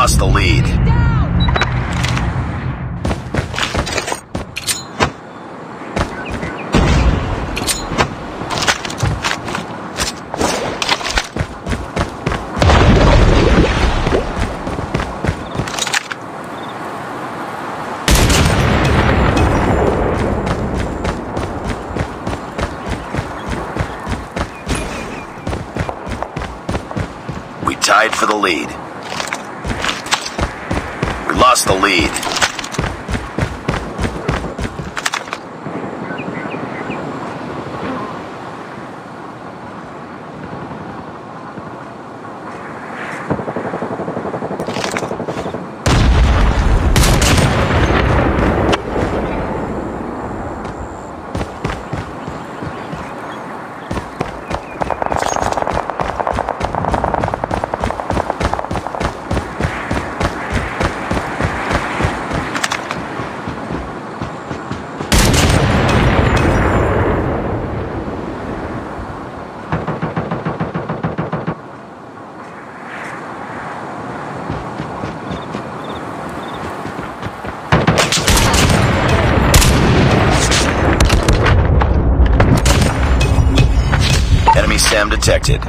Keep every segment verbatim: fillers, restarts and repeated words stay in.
lost the lead. We tied for the lead. We lost the lead. Enemy SAM detected.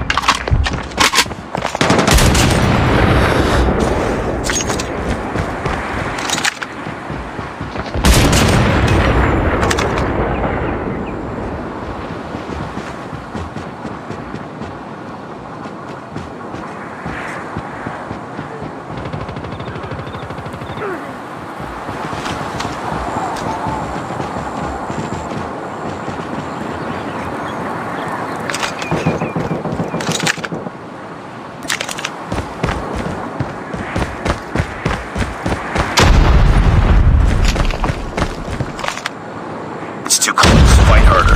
It's too close. Fight harder.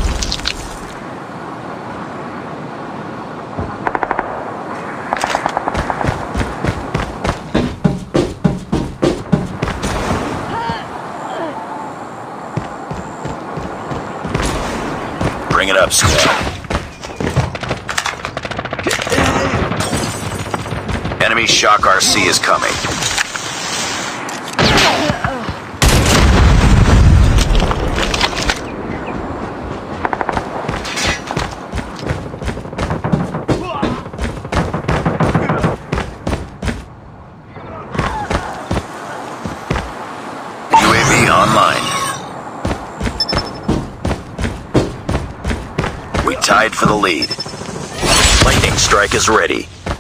Bring it up, squad. Enemy Shock R C is coming. U A V online. We tied for the lead. Lightning strike is ready.